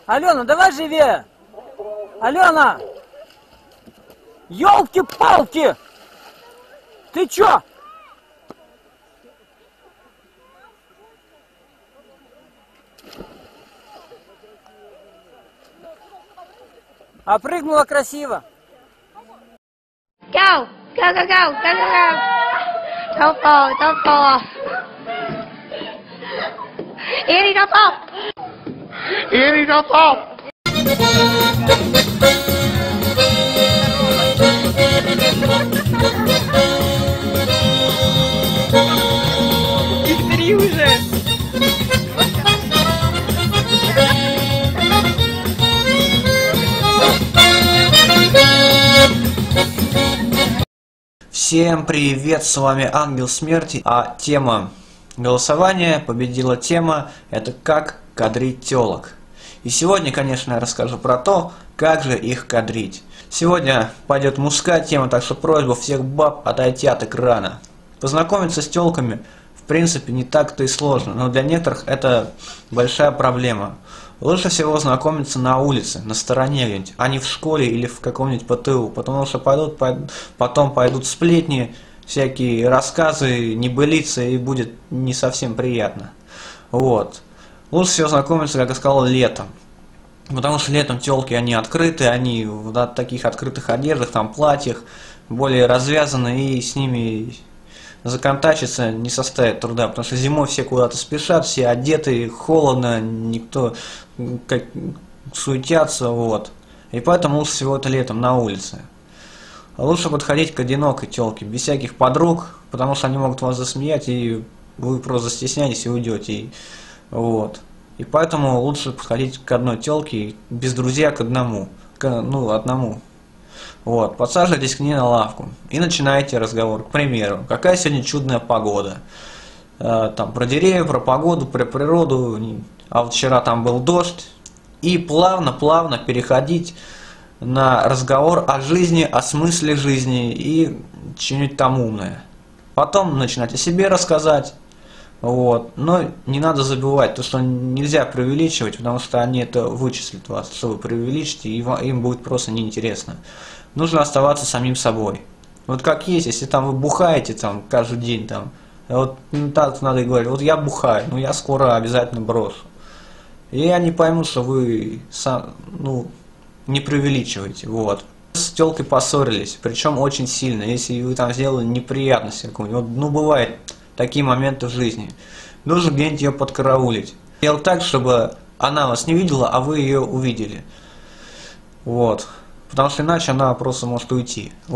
Алена, давай живее! Алена! Ёлки-палки! Ты чё? А прыгнула красиво. Go! Go, go, go! Go, go, go! Don't fall, don't fall! Annie, don't fall! Annie, don't fall! Бери уже! Всем привет, с вами Ангел Смерти, а тема голосования, победила тема, это как кадрить телок. И сегодня, конечно, я расскажу про то, как же их кадрить. Сегодня пойдет мужская тема, так что просьба всех баб отойти от экрана. Познакомиться с телками, в принципе, не так-то и сложно, но для некоторых это большая проблема. Лучше всего знакомиться на улице, на стороне где-нибудь, а не в школе или в каком-нибудь ПТУ, потому что потом пойдут сплетни, всякие рассказы, небылицы, и будет не совсем приятно. Вот. Лучше всего знакомиться, как я сказал, летом. Потому что летом телки, они открыты, они в таких открытых одеждах, там платьях, более развязаны, и с ними законтачиться не составит труда, потому что зимой все куда-то спешат, все одеты, холодно, никто как суетятся, вот. И поэтому лучше всего это летом на улице. Лучше подходить к одинокой телке, без всяких подруг, потому что они могут вас засмеять, и вы просто застесняетесь и уйдете. Вот. И поэтому лучше подходить к одной телке, без друзья к одному, одному. Вот, подсаживайтесь к ней на лавку и начинаете разговор. К примеру, какая сегодня чудная погода. Там про деревья, про погоду, про природу. А вот вчера там был дождь. И плавно переходить на разговор о жизни, о смысле жизни и что-нибудь там умное. Потом начинать о себе рассказать. Вот. Но не надо забывать, то, что нельзя преувеличивать, потому что они это вычислят вас, что вы преувеличите, и им будет просто неинтересно. Нужно оставаться самим собой. Вот как есть, если там вы бухаете там каждый день, там, вот так надо и говорить, вот я бухаю, но я скоро обязательно брошу. И они поймут, что вы не преувеличиваете, вот. С телкой поссорились, причем очень сильно, если вы там сделали неприятность какую-нибудь, вот, бывает такие моменты в жизни. Нужно где-нибудь ее подкараулить. Делать так, чтобы она вас не видела, а вы ее увидели. Вот. Потому что иначе она просто может уйти.